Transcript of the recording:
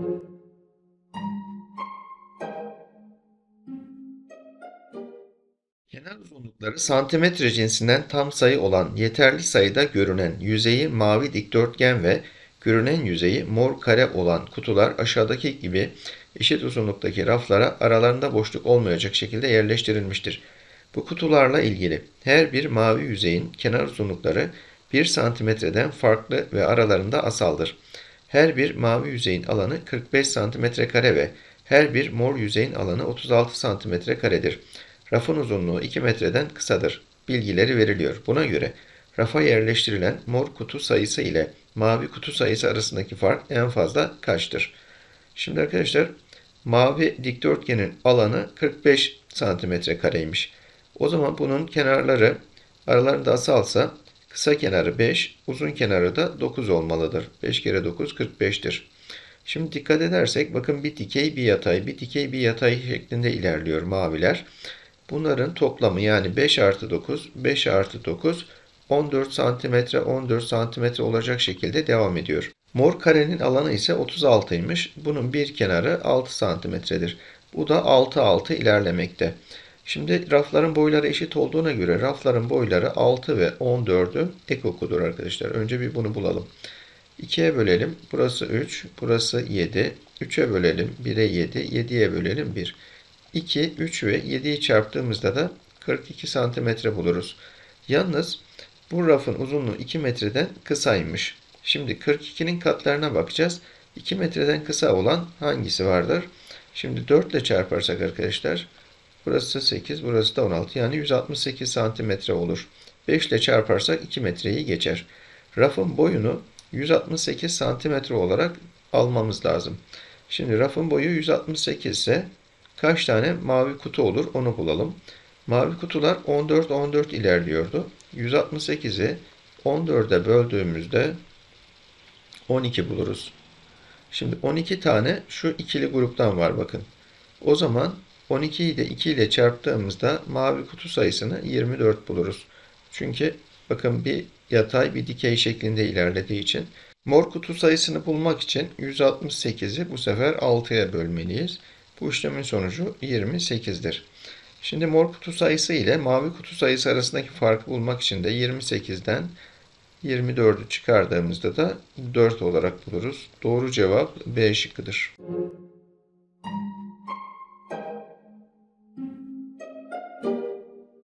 Kenar uzunlukları santimetre cinsinden tam sayı olan yeterli sayıda görünen yüzeyi mavi dikdörtgen ve görünen yüzeyi mor kare olan kutular aşağıdaki gibi eşit uzunluktaki raflara aralarında boşluk olmayacak şekilde yerleştirilmiştir. Bu kutularla ilgili her bir mavi yüzeyin kenar uzunlukları 1 santimetreden farklı ve aralarında asaldır. Her bir mavi yüzeyin alanı 45 santimetre kare ve her bir mor yüzeyin alanı 36 santimetre karedir. Rafın uzunluğu 2 metreden kısadır. Bilgileri veriliyor. Buna göre rafa yerleştirilen mor kutu sayısı ile mavi kutu sayısı arasındaki fark en fazla kaçtır? Şimdi arkadaşlar mavi dikdörtgenin alanı 45 santimetre kareymiş. O zaman bunun kenarları aralarında asalsa kısa kenarı 5, uzun kenarı da 9 olmalıdır. 5 kere 9 45'tir. Şimdi dikkat edersek bakın bir dikey bir yatay, bir dikey bir yatay şeklinde ilerliyor maviler. Bunların toplamı yani 5 artı 9, 5 artı 9, 14 santimetre, 14 santimetre olacak şekilde devam ediyor. Mor karenin alanı ise 36'ymış. Bunun bir kenarı 6 santimetredir. Bu da 6 6 ilerlemekte. Şimdi rafların boyları eşit olduğuna göre rafların boyları 6 ve 14'ü ekokudur arkadaşlar. Önce bir bunu bulalım. 2'ye bölelim. Burası 3, burası 7. 3'e bölelim. 1'e 7, 7'ye bölelim 1. 2, 3 ve 7'yi çarptığımızda da 42 santimetre buluruz. Yalnız bu rafın uzunluğu 2 metreden kısaymış. Şimdi 42'nin katlarına bakacağız. 2 metreden kısa olan hangisi vardır? Şimdi 4 ile çarparsak arkadaşlar burası 8, burası da 16 yani 168 santimetre olur. 5 ile çarparsak 2 metreyi geçer. Rafın boyunu 168 santimetre olarak almamız lazım. Şimdi rafın boyu 168 ise kaç tane mavi kutu olur onu bulalım. Mavi kutular 14 14 ilerliyordu. 168'i 14'e böldüğümüzde 12 buluruz. Şimdi 12 tane şu ikili gruptan var bakın. O zaman 12'yi de 2 ile çarptığımızda mavi kutu sayısını 24 buluruz. Çünkü bakın bir yatay bir dikey şeklinde ilerlediği için. Mor kutu sayısını bulmak için 168'i bu sefer 6'ya bölmeliyiz. Bu işlemin sonucu 28'dir. Şimdi mor kutu sayısı ile mavi kutu sayısı arasındaki farkı bulmak için de 28'den 24'ü çıkardığımızda da 4 olarak buluruz. Doğru cevap B şıkkıdır.